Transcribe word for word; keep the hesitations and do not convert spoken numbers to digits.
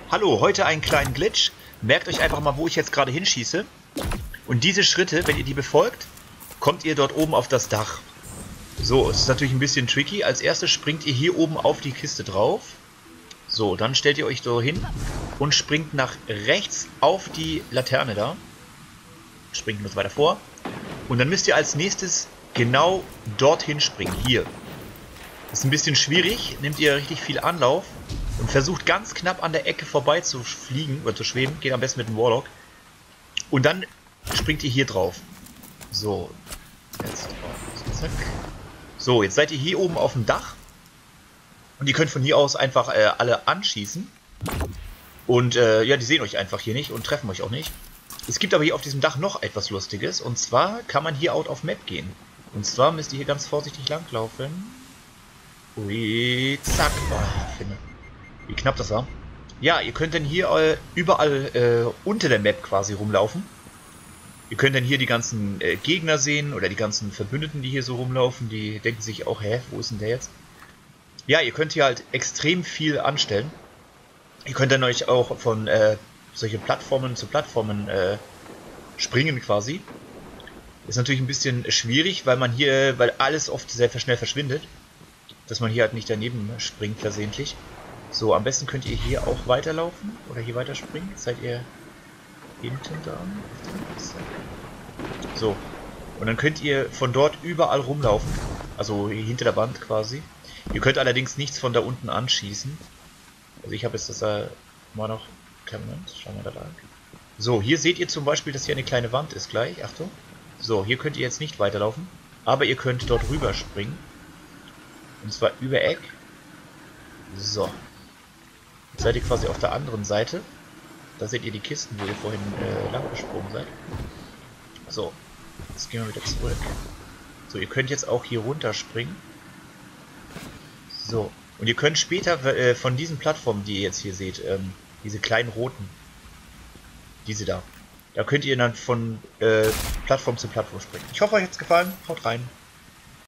Hallo, heute einen kleinen Glitch. Merkt euch einfach mal, wo ich jetzt gerade hinschieße. Und diese Schritte, wenn ihr die befolgt, kommt ihr dort oben auf das Dach. So, es ist natürlich ein bisschen tricky. Als erstes springt ihr hier oben auf die Kiste drauf. So, dann stellt ihr euch so hin und springt nach rechts auf die Laterne da. Springt noch weiter vor. Und dann müsst ihr als nächstes genau dorthin springen. Hier. Ist ein bisschen schwierig. Nehmt ihr richtig viel Anlauf. Und versucht ganz knapp an der Ecke vorbei zu fliegen oder zu schweben. Geht am besten mit dem Warlock. Und dann springt ihr hier drauf. So. Jetzt. Zack. So, jetzt seid ihr hier oben auf dem Dach. Und ihr könnt von hier aus einfach äh, alle anschießen. Und äh, ja, die sehen euch einfach hier nicht und treffen euch auch nicht. Es gibt aber hier auf diesem Dach noch etwas Lustiges. Und zwar kann man hier out of map gehen. Und zwar müsst ihr hier ganz vorsichtig langlaufen. Ui, zack. Oh, finde. Wie knapp das war. Ja, ihr könnt dann hier äh, überall äh, unter der Map quasi rumlaufen. Ihr könnt dann hier die ganzen äh, Gegner sehen oder die ganzen Verbündeten, die hier so rumlaufen. Die denken sich auch, hä, wo ist denn der jetzt? Ja, ihr könnt hier halt extrem viel anstellen. Ihr könnt dann euch auch von äh, solchen Plattformen zu Plattformen äh, springen quasi. Ist natürlich ein bisschen schwierig, weil man hier, weil alles oft sehr schnell verschwindet. Dass man hier halt nicht daneben springt versehentlich. So, am besten könnt ihr hier auch weiterlaufen oder hier weiterspringen. Jetzt seid ihr hinten dran. So, und dann könnt ihr von dort überall rumlaufen. Also hier hinter der Wand quasi. Ihr könnt allerdings nichts von da unten anschießen. Also ich habe jetzt das da mal noch... Kleinen Moment, schauen wir da lang. So, hier seht ihr zum Beispiel, dass hier eine kleine Wand ist gleich. Achtung. So, hier könnt ihr jetzt nicht weiterlaufen. Aber ihr könnt dort rüber springen. Und zwar über Eck. So. Jetzt seid ihr quasi auf der anderen Seite. Da seht ihr die Kisten, wo ihr vorhin äh, lang gesprungen seid. So. Jetzt gehen wir wieder zurück. So, ihr könnt jetzt auch hier runterspringen. So. Und ihr könnt später äh, von diesen Plattformen, die ihr jetzt hier seht, ähm, diese kleinen roten, diese da, da könnt ihr dann von äh, Plattform zu Plattform springen. Ich hoffe, euch hat es gefallen. Haut rein.